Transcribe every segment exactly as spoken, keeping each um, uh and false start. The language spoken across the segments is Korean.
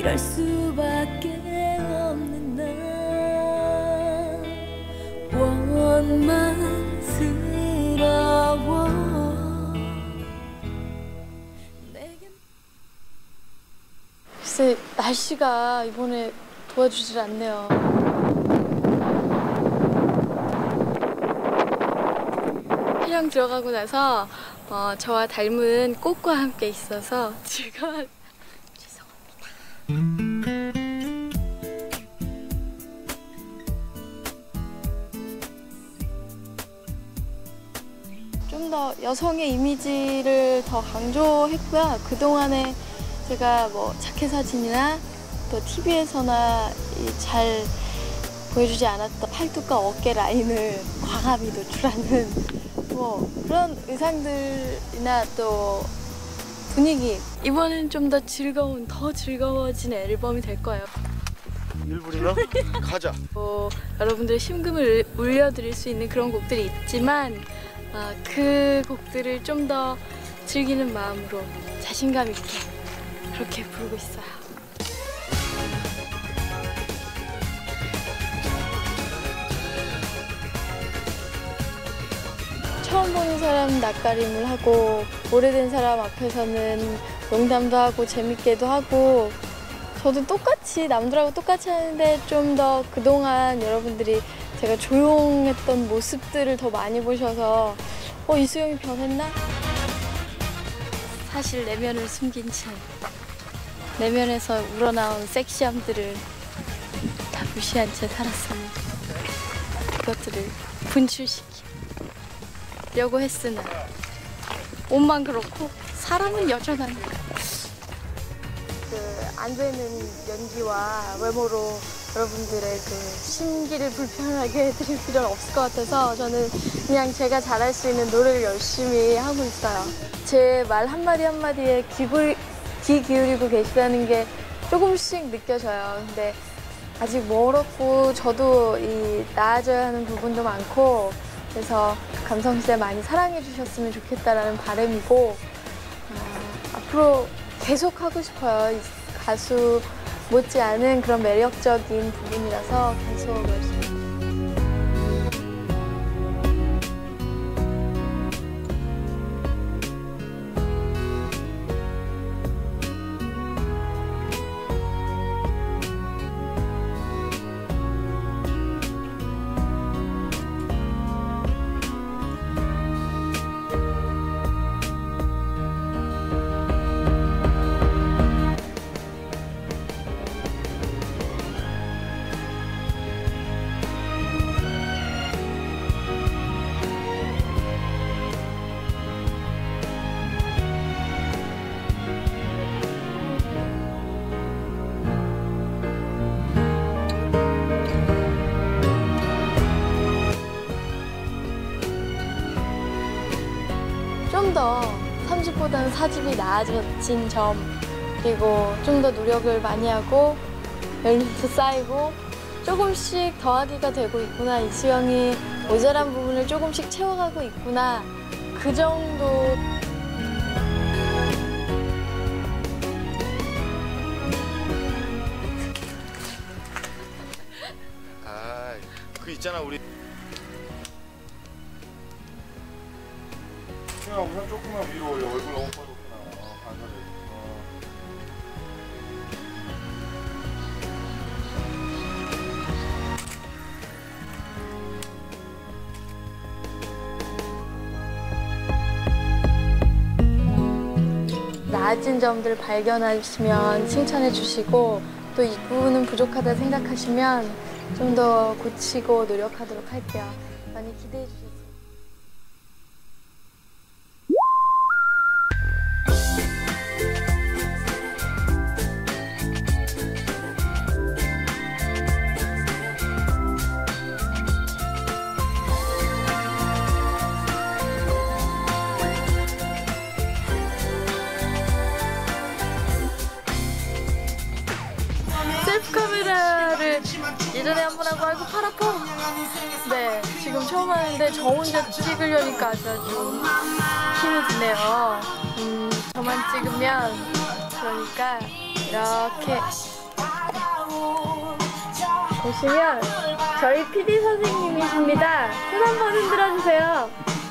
이럴 수밖에 없는 나 원망스러워. 글쎄 날씨가 이번에 도와주질 않네요. 해령 들어가고 나서 어, 저와 닮은 꽃과 함께 있어서 즐거워. 죄송합니다. 좀 더 여성의 이미지를 더 강조했고요. 그동안에 제가 뭐 자켓 사진이나 또 티비에서나 잘 보여주지 않았던 팔뚝과 어깨 라인을 과감히 노출하는 뭐 그런 의상들이나 또 분위기, 이번엔 좀 더 즐거운, 더 즐거워진 앨범이 될 거예요. 일부리나? 가자. 뭐 여러분들의 심금을 울려드릴 수 있는 그런 곡들이 있지만 어, 그 곡들을 좀 더 즐기는 마음으로 자신감 있게 그렇게 부르고 있어요. 처음 보는 사람 낯가림을 하고 오래된 사람 앞에서는 농담도 하고 재밌게도 하고 저도 똑같이 남들하고 똑같이 하는데 좀 더 그동안 여러분들이 제가 조용했던 모습들을 더 많이 보셔서 어, 이수영이 변했나? 사실 내면을 숨긴 채 내면에서 우러나온 섹시함들을 다 무시한 채 살았어요. 그것들을 분출시키려고 했으나 옷만 그렇고 사람은 여전한 그 안 되는 연기와 외모로 여러분들의 그 심기를 불편하게 해드릴 필요는 없을 것 같아서 저는 그냥 제가 잘할 수 있는 노래를 열심히 하고 있어요. 제 말 한마디 한마디에 귀, 귀 기울이고 계시다는 게 조금씩 느껴져요. 근데 아직 멀었고 저도 이 나아져야 하는 부분도 많고 그래서 감성시대 많이 사랑해 주셨으면 좋겠다라는 바람이고 어, 앞으로 계속 하고 싶어요. 가수 못지않은 그런 매력적인 부분이라서 계속 열심히. 좀 더 삼 집보다는 사 집이 나아진 점 그리고 좀 더 노력을 많이 하고 연륜도 쌓이고 조금씩 더하기가 되고 있구나. 이수영이 모자란 부분을 조금씩 채워가고 있구나. 그 정도. 아, 그 있잖아 우리. 그냥 우선 조금만 위로 올려. 얼굴 너무 빠졌구나. 어, 반사돼. 어. 나아진 점들 발견하시면 칭찬해 주시고 또 이 부분은 부족하다 생각하시면 좀 더 고치고 노력하도록 할게요. 많이 기대해 주세요. 셀프 카메라를 예전에 한 번 하고 아이고 팔 아파. 네, 지금 처음 하는데 저 혼자 찍으려니까 아주 아주 힘이 드네요. 음, 저만 찍으면 그러니까 이렇게 보시면 저희 피디 선생님이십니다. 손 한번 흔들어주세요.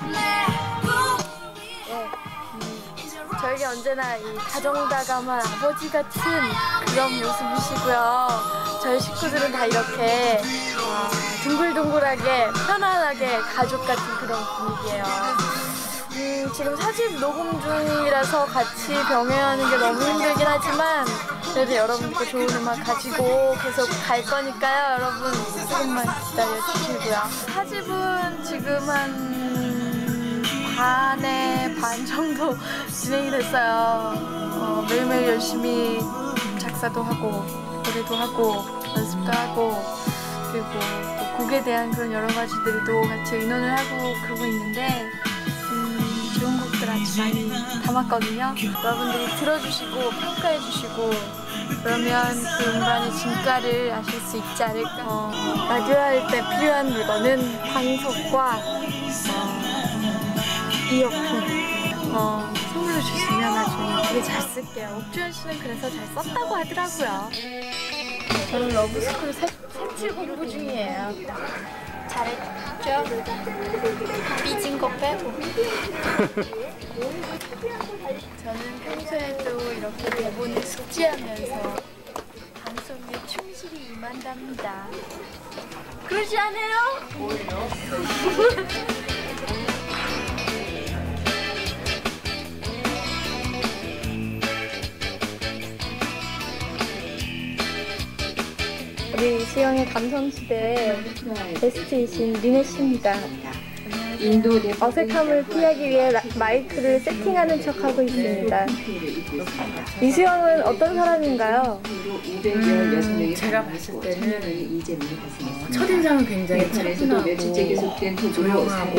네, 음, 저에게 언제나 이 다정다감한 아버지 같은 그런 모습이시고요. 저희 식구들은 다 이렇게 어, 둥글둥글하게 편안하게 가족 같은 그런 분위기예요. 음, 지금 사집 녹음 중이라서 같이 병행하는 게 너무 힘들긴 하지만 그래도 여러분께 좋은 음악 가지고 계속 갈 거니까요. 여러분 조금만 기다려주시고요. 사집은 지금 한 반에 반 정도 진행이 됐어요. 어, 매일매일 열심히 작사도 하고 노래도 하고 연습도 하고 그리고 또 곡에 대한 그런 여러 가지들도 같이 의논을 하고 그러고 있는데 음, 좋은 곡들 아주 많이 담았거든요. 여러분들이 들어주시고 평가해주시고 그러면 그 음반의 진가를 아실 수 있지 않을까. 어, 라디오 할 때 필요한 물건은 방석과 어, 이어폰 어, 선물로 주시면 아주 되게 잘 쓸게요. 옥주현 씨는 그래서 잘 썼다고 하더라고요. 저는 러브스쿨 새, 새칠 공부 중이에요. 잘했죠? 삐진 거 빼고. 저는 평소에도 이렇게 대본을 숙지하면서 방송에 충실히 임한답니다. 그러지 않아요? 뭐예요? 우리 수영의 감성시대의 베스트이신 리네 씨입니다. 어색함을 피하기 위해 라, 마이크를 세팅하는 척하고 있습니다. 이수영은 어떤 사람인가요? 음, 제가 봤을 때는 어, 첫인상은 굉장히 차분하고 조용하고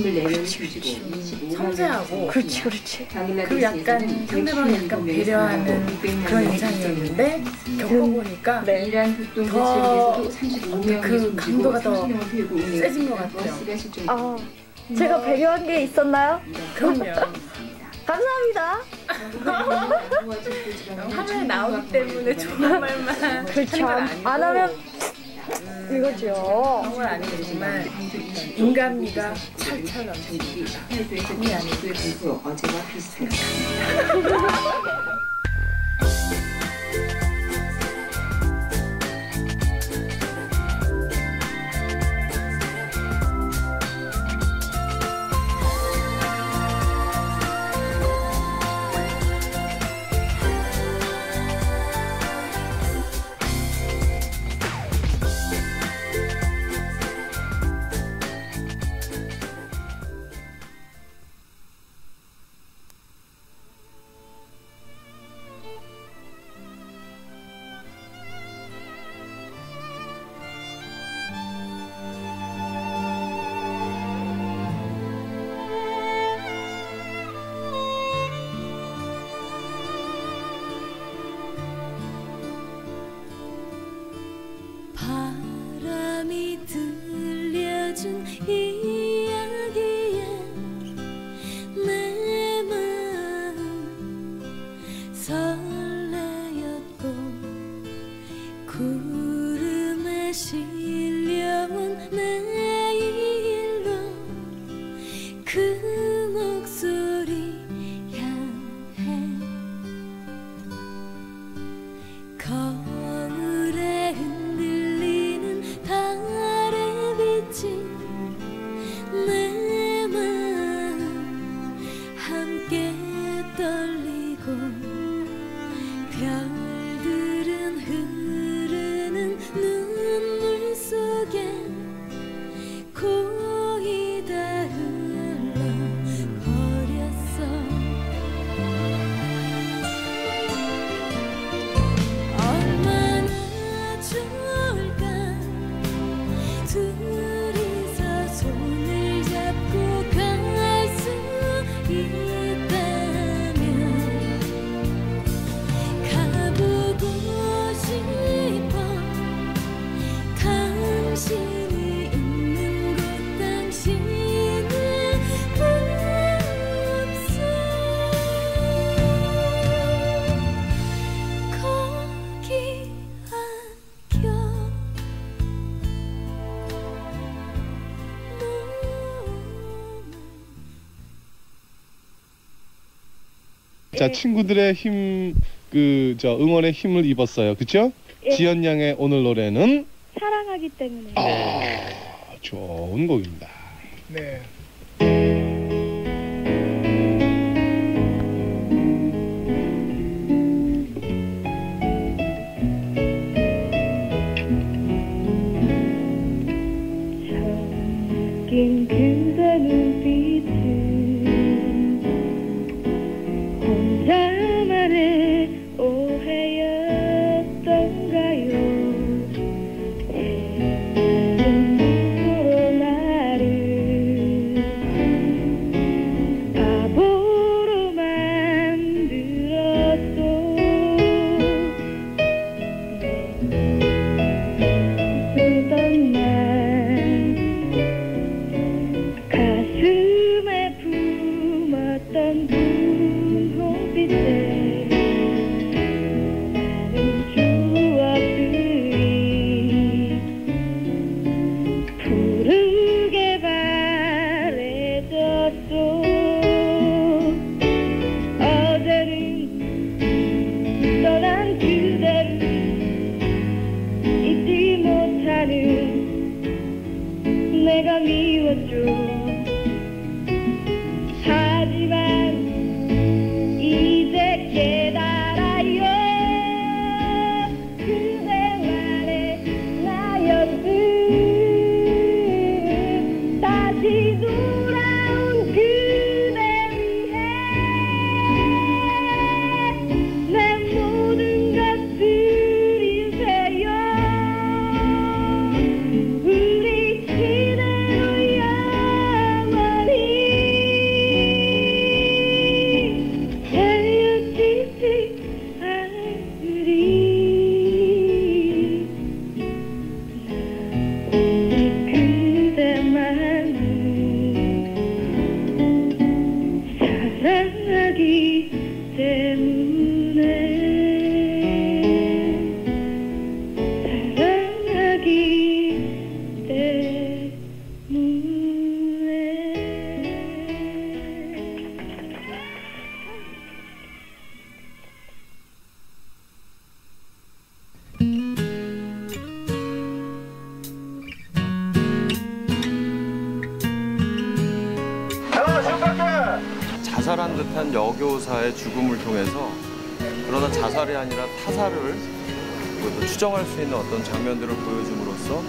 섬세하고 그렇지 그렇지. 그리고 약간 상대방을 약간 배려하는 그런 인상이었는데 겪어보니까 네. 더 그 강도가 더 세진 것 같아요. 아, 제가 배려한 게 있었나요? 그럼요. 감사합니다. 화면에 나오기 때문에 좋은 말만 그렇죠. 하는 건 안, 안 하면 음, 이거죠. 그런 건 아니지만 인간미가 찰찰 넘칩니다. 이 아니고 어제와 비슷해요. 바람이 들려준 이야기에 내 마음 설레었고 구름에 실려온 내일로 그 목소리 향해 거울에 흔들리는 달의 빛이 내 마음 함께 떨리고 별들은 흐르는 눈물 속에 고이 다 흘러버렸어. 얼마나 좋을까 둘이서 손을 잡고 갈 수 있다면 가볼 자, 예. 친구들의 힘, 그, 저, 응원의 힘을 입었어요. 그쵸? 예. 지연 양의 오늘 노래는? 사랑하기 때문에. 아, 좋은 곡입니다. 네. 긴 그대 눈빛은 혼자만의 오해였던가요. 눈으로 나를 바보로 만들었어. 쓰던 날 가슴에 품었던 분홍빛에 많은 추억들이 푸르게 바래졌어. 어제는 떠난 그대를 잊지 못하는 내가 미웠죠. 하지만 이제 깨달아요. 그대만의 나였음. 다시 돌아온 그대 위해 내 모든 것을 주세요. 우리 이대로 영원히 헤어지지 않으리. 그대만을 사랑하기 때문에 사랑하기 때문에. 자살한 듯한 여교사의 죽음을 통해서, 그러나 자살이 아니라 타살을 그것도 추정할 수 있는 어떤 장면들을 보여줌으로써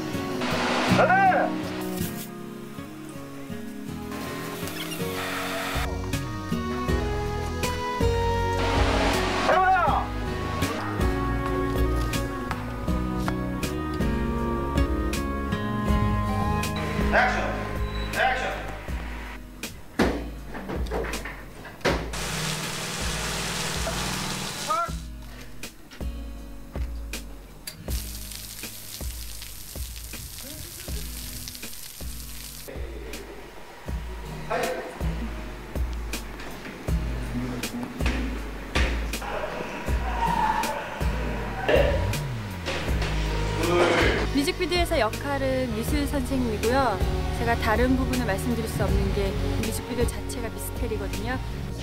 뮤직비디오에서 역할은 미술 선생님이고요. 제가 다른 부분을 말씀드릴 수 없는 게 뮤직비디오 자체가 미스테리거든요.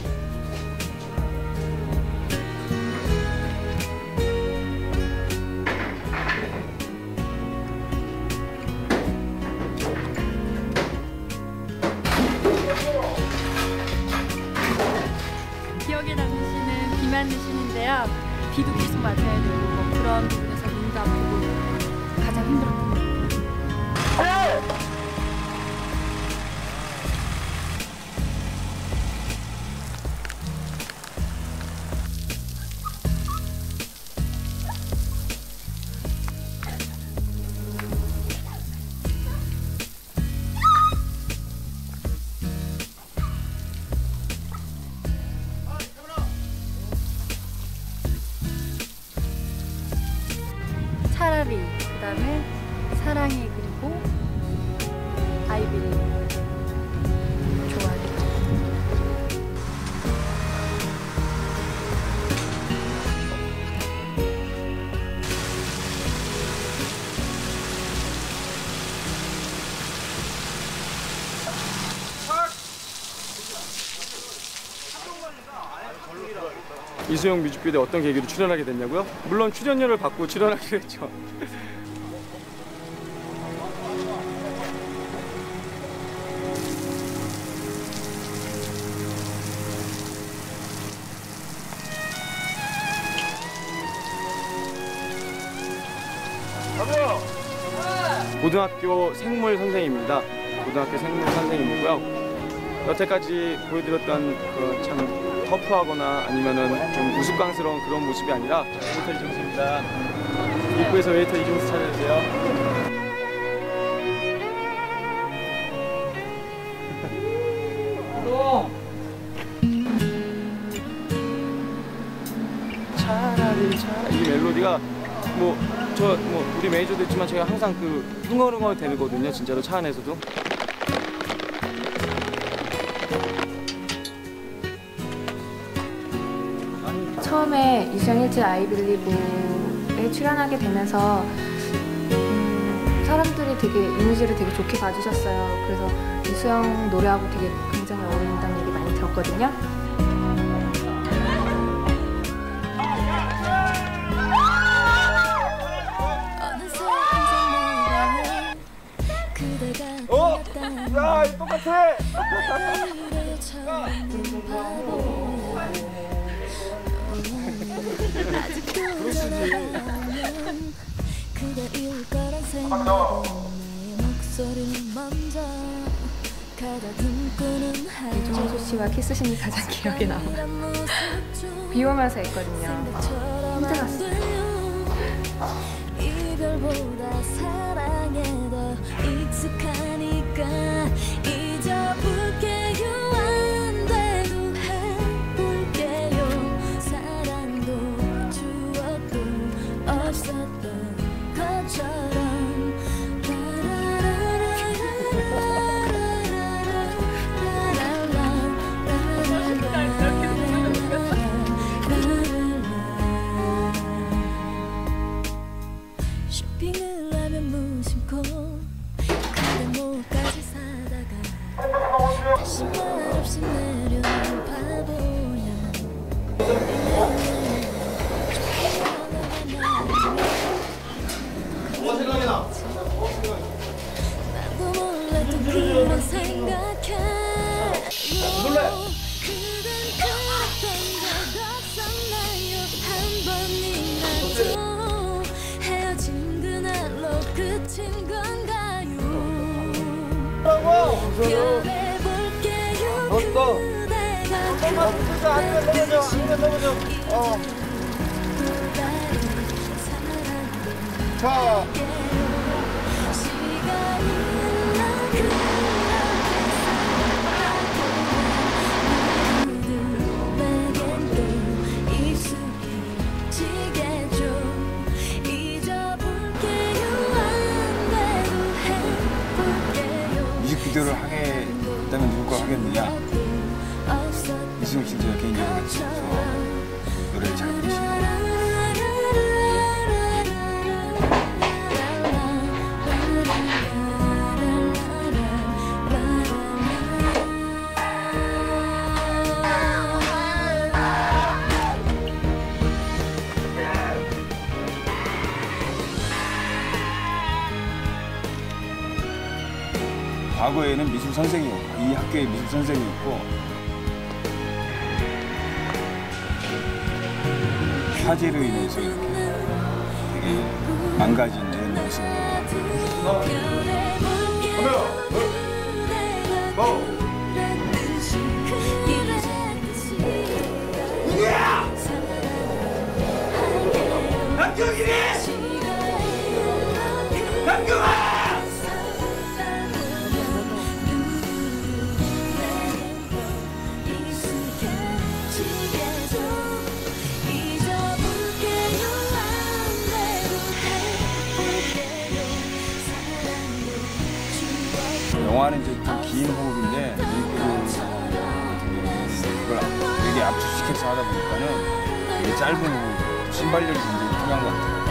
기억에 남으시는 비만 드시는데요. 비도 계속 맞아야 되고 뭐 그런 부분에서 눈도 아프고 가장 힘들었던 것 같아요. 차라리, 그 다음에 사랑이, 그리고 아이비리 좋아해요. 한동건이가 아예 걸로 이수영 뮤직비디오에 어떤 계기로 출연하게 됐냐고요? 물론 출연료를 받고 출연하기로 했죠. 고등학교 생물 선생님입니다. 고등학교 생물 선생님이고요. 여태까지 보여드렸던 그 참 터프하거나 아니면은 좀 우스꽝스러운 그런 모습이 아니라 웨이터 이종수입니다. 입구에서 웨이터 이종수 찾아주세요. 차라리 차라리 이 멜로디가 뭐 저 뭐 우리 매니저도 있지만 제가 항상 그 흥얼흥얼 되거든요. 진짜로 차 안에서도. 처음에 이수영 일집 아이빌리브에 출연하게 되면서 음, 사람들이 되게 이미지를 되게 좋게 봐주셨어요. 그래서 이수영 노래하고 되게 굉장히 어울린다는 얘기 많이 들었거든요. 어? 야, 이거 똑같아! 이종수 씨와 키스신이 가장 기억에 남아요. 비 오면서 했거든요. 힘들었어요. 이별보다 사랑에 더 익숙하니까 잊어볼게요. 안 돼도 해볼게요. 사랑도 추억도 없었던 것처럼. 쇼핑을 하면 무심코 카드모까지 사다가 다시 말없이 내려온 바보야. 나도 몰래 또 그런 생각해. 몰래 그댄 그랬던 적 없었나요? 한 번이라도 헤어진 그날로 끝인 건가요? 변해볼게요. 그대가 어. 자. 뮤직비디오를 하게 된다면 누굴 걸 하겠느냐. 이수영 씨도 개인적으로 그래서 노래를 잘 부르시고 과거에는 미술 선생이었고 이 학교의 미술 선생이었고 화재로 인해서 이렇게 되게 망가진 이런 모습으로 누구야? 남경이네! 남경아! 영화는 이제 좀 긴 호흡인데 그걸 되게 압축시켜서 하다 보니까는 되게 짧은 호흡, 순발력이 굉장히 필요한 것 같아요.